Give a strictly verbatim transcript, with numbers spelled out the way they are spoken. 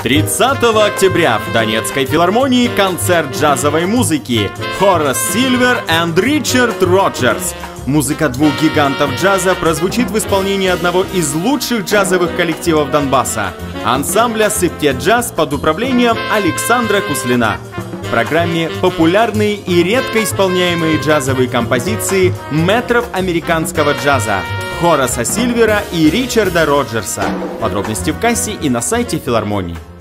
тридцатого октября в Донецкой филармонии концерт джазовой музыки Хорас Сильвер и Ричард Роджерс. Музыка двух гигантов джаза прозвучит в исполнении одного из лучших джазовых коллективов Донбасса – ансамбля «Сыптет джаз» под управлением Александра Куслина. В программе популярные и редко исполняемые джазовые композиции мэтров американского джаза Хораса Сильвера и Ричарда Роджерса. Подробности в кассе и на сайте филармонии.